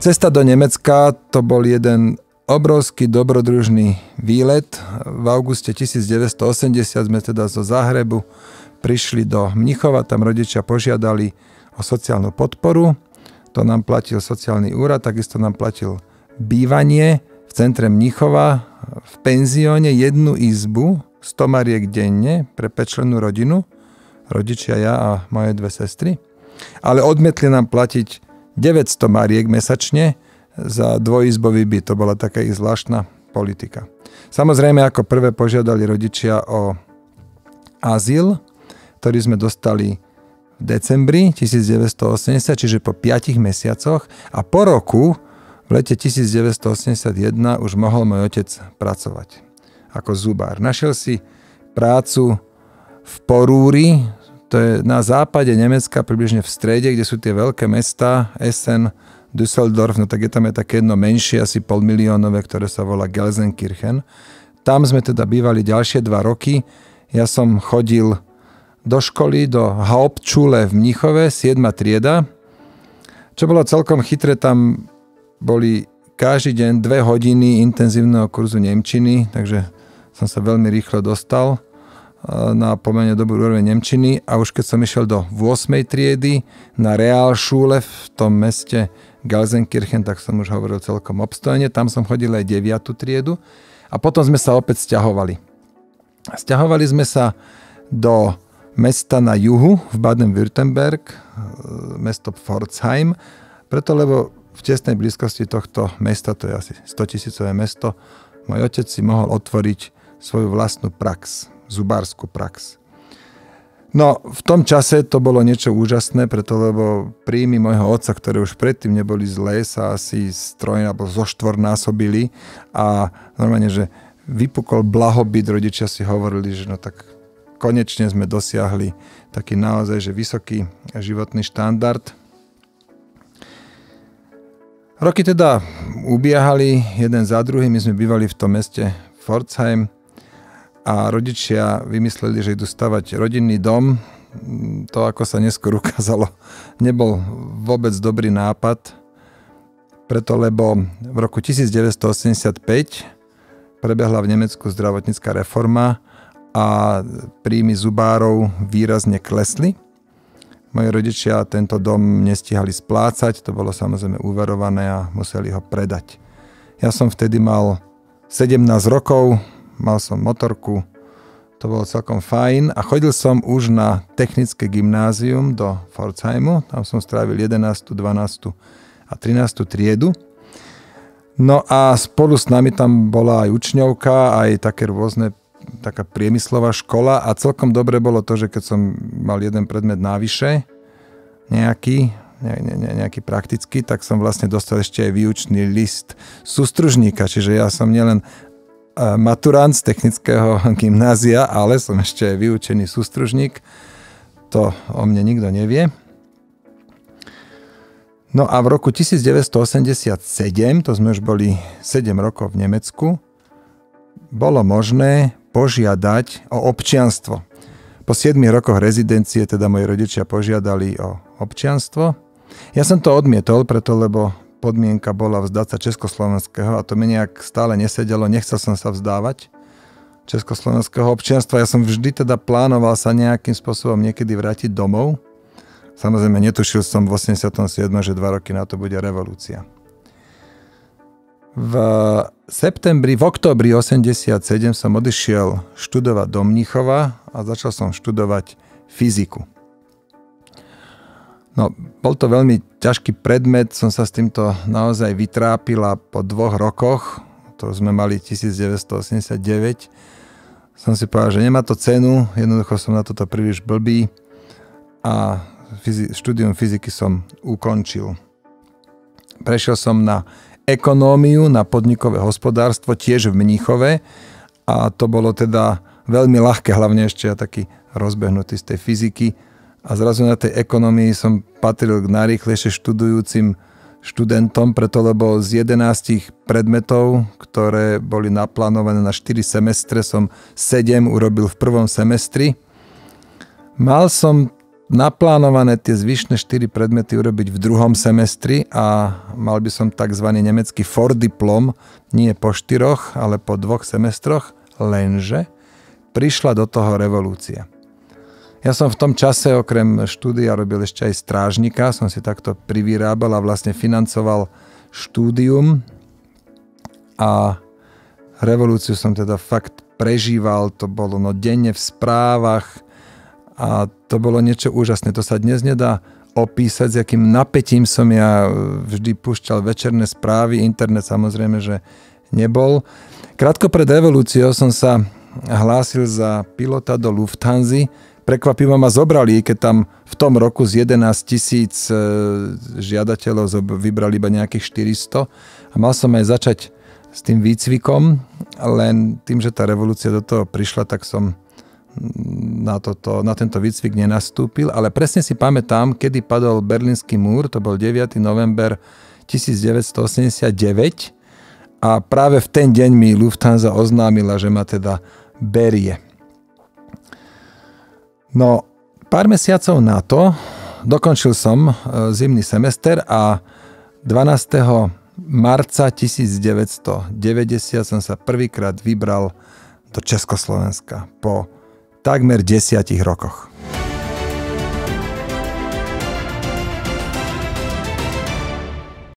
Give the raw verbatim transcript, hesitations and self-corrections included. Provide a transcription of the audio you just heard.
Cesta do Nemecka to bol jeden obrovský dobrodružný výlet. V auguste tisícdeväťstoosemdesiat sme teda zo Záhrebu prišli do Mnichova, tam rodičia požiadali o sociálnu podporu. To nám platil sociálny úrad, takisto nám platil bývanie v centre Mnichova v penzióne, jednu izbu, sto mariek denne pre päťčlennú rodinu, rodičia, ja a moje dve sestry. Ale odmietli nám platiť deväťsto mariek mesačne za dvojizbový byt. To bola taká ich zvláštna politika. Samozrejme, ako prvé požiadali rodičia o azyl, ktorý sme dostali v decembri tisícdeväťstoosemdesiat, čiže po piatich mesiacoch, a po roku, v lete tisícdeväťstoosemdesiatjeden, už mohol môj otec pracovať ako zubár. Našiel si prácu v Porúri, to je na západe Nemecka, približne v strede, kde sú tie veľké mestá, Essen, Düsseldorf, no tak je tam aj také jedno menšie, asi polmiliónové, ktoré sa volá Gelsenkirchen. Tam sme teda bývali ďalšie dva roky. Ja som chodil do školy, do Hauptschule v Mnichove, siedma trieda. Čo bolo celkom chytré, tam boli každý deň dve hodiny intenzívneho kurzu nemčiny, takže som sa veľmi rýchlo dostal na pomerne dobrú úroveň nemčiny, a už keď som išiel do ôsmej triedy na Realschule v tom meste Gelsenkirchen, tak som už hovoril celkom obstojne. Tam som chodil aj deviatu triedu a potom sme sa opäť sťahovali. Sťahovali sme sa do mesta na juhu v Baden-Württemberg, mesto Pforzheim, preto lebo v tesnej blízkosti tohto mesta, to je asi stotisícové mesto, môj otec si mohol otvoriť svoju vlastnú prax, zubárskú prax. No, v tom čase to bolo niečo úžasné, preto lebo príjmy môjho otca, ktoré už predtým neboli zlé, sa asi stroj alebo zoštvornásobili a normálne, že vypukol blahobyt, rodičia si hovorili, že no tak konečne sme dosiahli taký naozaj, že vysoký životný štandard. Roky teda ubiehali jeden za druhým, my sme bývali v tom meste Pforzheim, a rodičia vymysleli, že idú stavať rodinný dom. To, ako sa neskôr ukázalo, nebol vôbec dobrý nápad, preto lebo v roku tisícdeväťstoosemdesiatpäť prebehla v Nemecku zdravotnícka reforma a príjmy zubárov výrazne klesli. Moji rodičia tento dom nestihali splácať, to bolo samozrejme úverované a museli ho predať. Ja som vtedy mal sedemnásť rokov, mal som motorku, to bolo celkom fajn a chodil som už na technické gymnázium do Pforzheimu, tam som strávil jedenástu, dvanástu a trinástu triedu. No a spolu s nami tam bola aj učňovka, aj také rôzne, taká priemyslová škola a celkom dobre bolo to, že keď som mal jeden predmet návyše, nejaký, ne, ne, nejaký praktický, tak som vlastne dostal ešte aj výučný list sústružníka, čiže ja som nielen maturant z technického gymnázia, ale som ešte aj vyučený sústružník. To o mne nikto nevie. No a v roku tisícdeväťstoosemdesiatsedem, to sme už boli sedem rokov v Nemecku, bolo možné požiadať o občianstvo. Po siedmich rokoch rezidencie teda moji rodičia požiadali o občianstvo. Ja som to odmietol, preto lebo podmienka bola vzdať sa československého a to mi nejak stále nesedelo, nechcel som sa vzdávať československého občianstva. Ja som vždy teda plánoval sa nejakým spôsobom niekedy vrátiť domov. Samozrejme, netušil som v osemdesiatom siedmom, že dva roky na to bude revolúcia. V septembri, v októbri osemdesiatsedem som odišiel študovať do Mnichova a začal som študovať fyziku. No, bol to veľmi ťažký predmet, som sa s týmto naozaj vytrápil a po dvoch rokoch, to sme mali devätnásťstoosemdesiatdeväť, som si povedal, že nemá to cenu, jednoducho som na toto príliš blbý a fyzi- štúdium fyziky som ukončil. Prešiel som na ekonómiu, na podnikové hospodárstvo, tiež v Mníchove a to bolo teda veľmi ľahké, hlavne ešte ja taký rozbehnutý z tej fyziky. A zrazu na tej ekonomii som patril k najrýchlejšie študujúcim študentom, preto lebo z jedenástich predmetov, ktoré boli naplánované na štyri semestre, som sedem urobil v prvom semestri. Mal som naplánované tie zvyšné štyri predmety urobiť v druhom semestri a mal by som tzv. Nemecký Vordiplom, nie po štyroch, ale po dvoch semestroch, lenže prišla do toho revolúcia. Ja som v tom čase okrem štúdia robil ešte aj strážnika, som si takto privyrábal a vlastne financoval štúdium a revolúciu som teda fakt prežíval, to bolo no denne v správach a to bolo niečo úžasné. To sa dnes nedá opísať, s akým napätím som ja vždy púšťal večerné správy, internet samozrejme, že nebol. Krátko pred revolúciou som sa hlásil za pilota do Lufthansy. Prekvapivo ma zobrali, keď tam v tom roku z jedenásť tisíc žiadateľov vybrali iba nejakých štyristo a mal som aj začať s tým výcvikom, len tým, že tá revolúcia do toho prišla, tak som na, toto, na tento výcvik nenastúpil, ale presne si pamätám, kedy padol Berlínsky múr, to bol deviateho november devätnásťstoosemdesiatdeväť a práve v ten deň mi Lufthansa oznámila, že ma teda berie. No, pár mesiacov na to dokončil som zimný semester a dvanásteho marca devätnásťstodeväťdesiat som sa prvýkrát vybral do Československa po takmer desiatich rokoch.